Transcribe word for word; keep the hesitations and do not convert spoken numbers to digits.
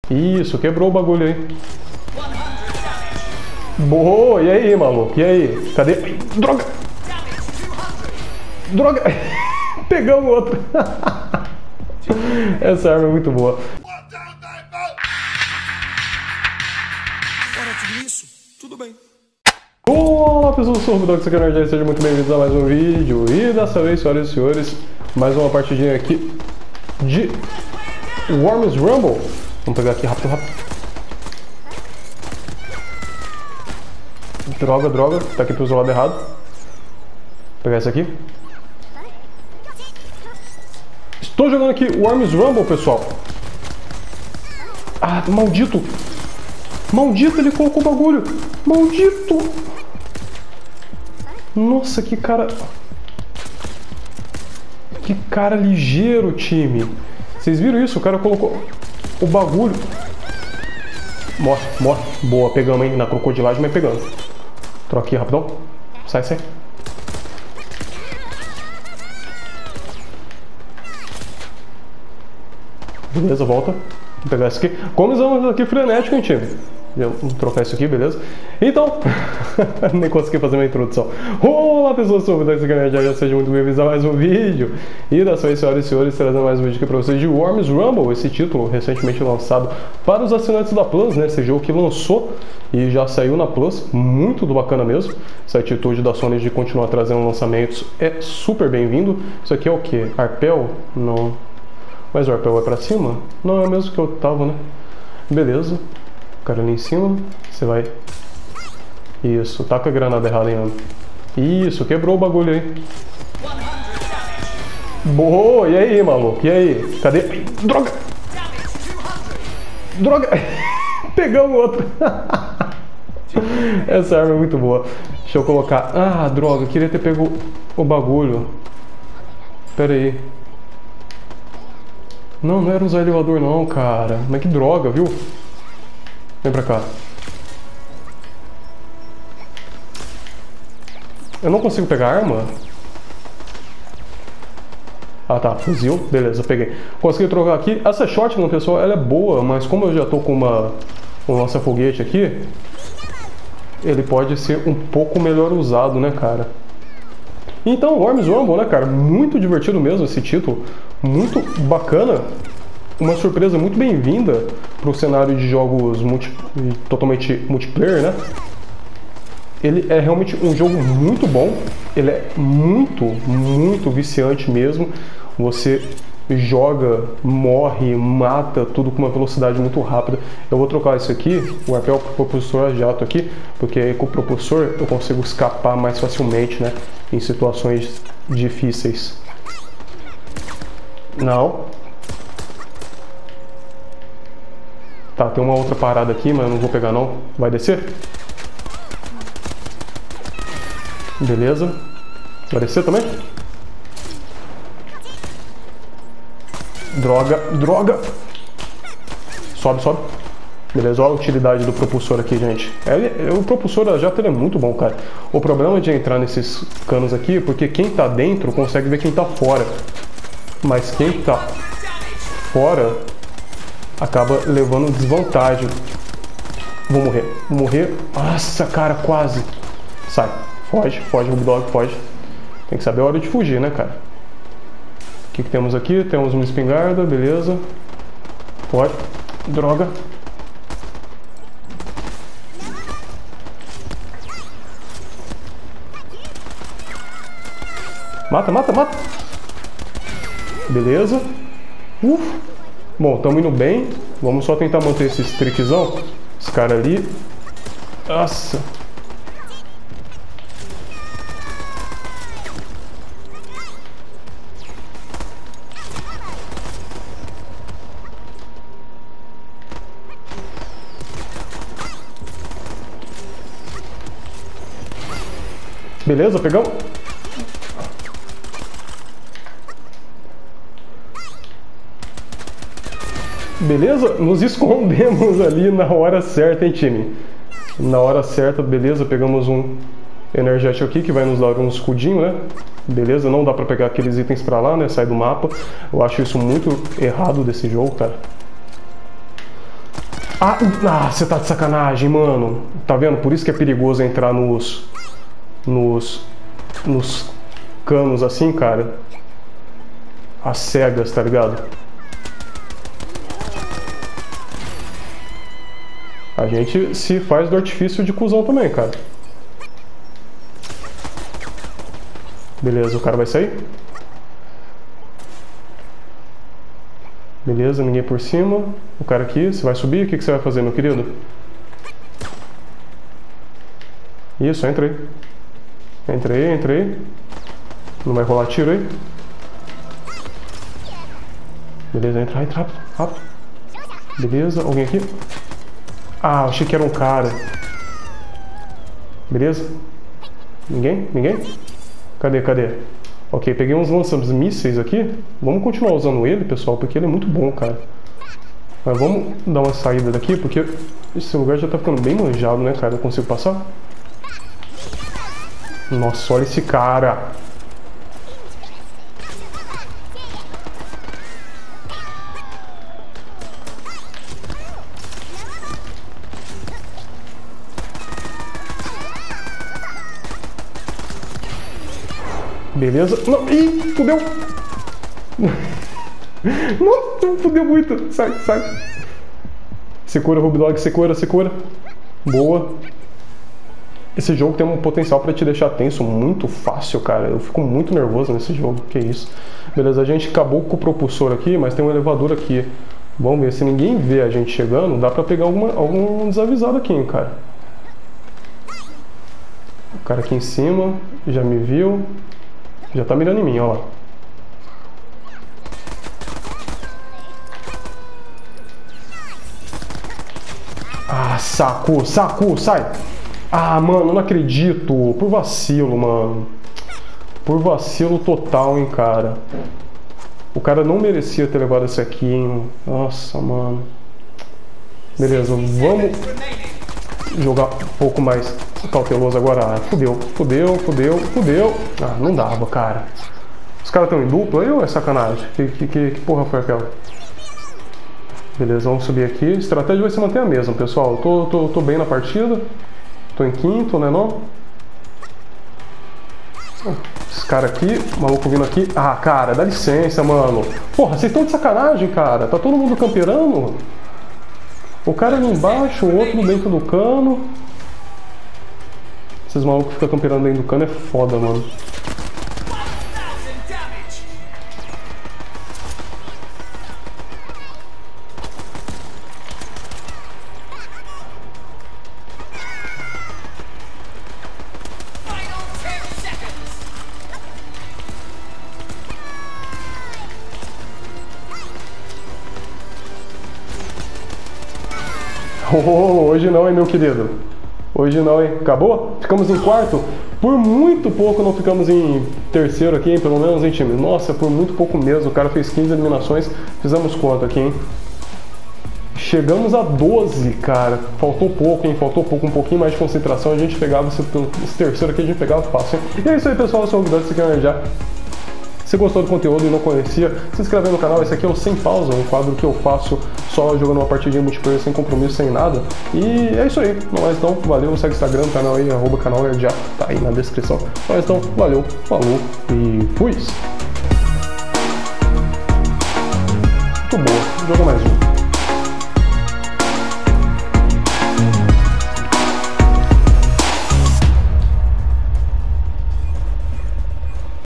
Isso, quebrou o bagulho aí. Boa, e aí, maluco? E aí? Cadê? Droga! Droga! Pegamos outro. Essa arma é muito boa. Fora tudo isso, tudo bem. Olá pessoal, eu sou o Rubidox, aqui é o Nerd, sejam muito bem-vindos a mais um vídeo. E dessa vez, senhoras e senhores, mais uma partidinha aqui de Worms Rumble. Vamos pegar aqui rápido, rápido. Droga, droga, tá aqui pro lado errado. Vou pegar esse aqui. Estou jogando aqui Worms Rumble, pessoal. Ah, maldito. Maldito, ele colocou o bagulho. Maldito. Nossa, que cara... Que cara ligeiro, time. Vocês viram isso? O cara colocou o bagulho. Morre, morre. Boa, pegamos, hein? Na crocodilagem, mas pegamos. Troca aqui, rapidão. Sai, sai. Beleza, volta. Vou pegar isso aqui. Começamos aqui frenético, hein, time? Vou trocar isso aqui, beleza? Então, nem consegui fazer uma introdução. Olá, pessoas, sou o Rubidox, aqui é o Nerd, já sejam muito bem-vindos a mais um vídeo. E dessa vez, senhoras e senhores, trazendo mais um vídeo aqui pra vocês de Worms Rumble, esse título recentemente lançado para os assinantes da Plus, né? Esse jogo que lançou e já saiu na Plus, muito do bacana mesmo. Essa atitude da Sony de continuar trazendo lançamentos é super bem-vindo. Isso aqui é o que? Arpel? Não. Mas o arpel vai pra cima? Não, é o mesmo que eu tava, né? Beleza. O cara ali em cima. Você vai... Isso, taca a granada errada, hein, Isso, quebrou o bagulho aí. Boa, e aí, maluco? E aí? Cadê? Droga! Droga! Pegamos outro. Essa arma é muito boa. Deixa eu colocar... Ah, droga, queria ter pego o bagulho. Pera aí. Não, não era usar elevador não, cara. Mas que droga, viu? Vem pra cá. Eu não consigo pegar arma? Ah tá, fuzil. Beleza, peguei. Consegui trocar aqui. Essa shotgun, pessoal, ela é boa, mas como eu já tô com uma um lança-foguete aqui, ele pode ser um pouco melhor usado, né, cara? Então, Worms Rumble, né, cara? Muito divertido mesmo esse título. Muito bacana. Uma surpresa muito bem-vinda para o cenário de jogos multi... totalmente multiplayer, né? Ele é realmente um jogo muito bom. Ele é muito, muito viciante mesmo. Você joga, morre, mata, tudo com uma velocidade muito rápida. Eu vou trocar isso aqui, o arpel para o propulsor a jato aqui, porque aí com o propulsor eu consigo escapar mais facilmente, né? Em situações difíceis. Não. Tá, tem uma outra parada aqui, mas eu não vou pegar não. Vai descer? Beleza. Vai descer também? Droga, droga. Sobe, sobe. Beleza, olha a utilidade do propulsor aqui, gente. Ele, o propulsor a jato ele é muito bom, cara. O problema de entrar nesses canos aqui é porque quem tá dentro consegue ver quem tá fora. Mas quem tá fora acaba levando desvantagem. Vou morrer, vou morrer. Nossa, cara, quase. Sai, foge, foge, Rubidog, foge. Tem que saber a hora de fugir, né, cara? O que, que temos aqui? Temos uma espingarda, beleza. Foge. Droga. Mata, mata, mata. Beleza. Uf. Bom, estamos indo bem. Vamos só tentar manter esse streakzão. Esse cara ali. Nossa. Beleza, pegamos. Beleza? Nos escondemos ali na hora certa, hein, time? Na hora certa, beleza, pegamos um energético aqui que vai nos dar um escudinho, né? Beleza, não dá pra pegar aqueles itens pra lá, né? Sai do mapa. Eu acho isso muito errado desse jogo, cara. Ah, ah, você tá de sacanagem, mano. Tá vendo? Por isso que é perigoso entrar nos... Nos... Nos canos assim, cara. As cegas, tá ligado? A gente se faz do artifício de cuzão também, cara. Beleza, o cara vai sair. Beleza, ninguém por cima. O cara aqui, você vai subir? O que você vai fazer, meu querido? Isso, entra aí. Entra aí, entra aí. Não vai rolar tiro aí. Beleza, entra, entra rápido, rápido. Beleza, alguém aqui? Ah, achei que era um cara. Beleza? Ninguém? Ninguém? Cadê, cadê? Ok, peguei uns lança-mísseis aqui. Vamos continuar usando ele, pessoal, porque ele é muito bom, cara. Mas vamos dar uma saída daqui, porque esse lugar já tá ficando bem manjado, né, cara? Eu consigo passar? Nossa, olha esse cara. Beleza. Não, ih, fudeu. Não, fudeu muito. Sai, sai. Segura, Rubidog, segura, segura. Boa. Esse jogo tem um potencial pra te deixar tenso muito fácil, cara. Eu fico muito nervoso nesse jogo. Que isso. Beleza, a gente acabou com o propulsor aqui, mas tem um elevador aqui. Vamos ver, se ninguém vê a gente chegando, dá pra pegar alguma, algum desavisado aqui, hein, cara. O cara aqui em cima já me viu. Já tá mirando em mim, ó lá. Ah, saco, saco, sai. Ah, mano, não acredito. Por vacilo, mano. Por vacilo total, hein, cara. O cara não merecia ter levado esse aqui, hein. Nossa, mano. Beleza, vamos jogar um pouco mais cauteloso agora. Ah, fudeu, fudeu, fudeu, fudeu. Ah, não dava, cara. Os caras estão em dupla aí ou é sacanagem? Que, que, que, que porra foi aquela? Beleza, vamos subir aqui. A estratégia vai se manter a mesma, pessoal. Eu tô, tô, tô bem na partida. Tô em quinto, né não? Esse cara aqui, maluco vindo aqui. Ah, cara, dá licença, mano. Porra, vocês estão de sacanagem, cara. Tá todo mundo camperando? O cara ali embaixo, o outro dentro do cano. Esses malucos que ficam camperando dentro do cano é foda, mano. Oh, hoje não, hein, meu querido? Hoje não, hein? Acabou? Ficamos em quarto? Por muito pouco não ficamos em terceiro aqui, hein? Pelo menos, hein, time? Nossa, por muito pouco mesmo. O cara fez quinze eliminações. Fizemos quanto aqui, hein? Chegamos a doze, cara. Faltou pouco, hein? Faltou pouco, um pouquinho mais de concentração. A gente pegava esse, esse terceiro aqui, a gente pegava fácil, hein? E é isso aí, pessoal. Eu sou o Guilherme, você quer já. Se gostou do conteúdo e não conhecia, se inscreve no canal. Esse aqui é o Sem Pausa, um quadro que eu faço só jogando uma partidinha multiplayer sem compromisso, sem nada. E é isso aí. Não mais então, valeu. Segue o Instagram, o canal aí, arroba canal já tá aí na descrição. Mas então, valeu, falou e fui. Muito boa. Joga mais um.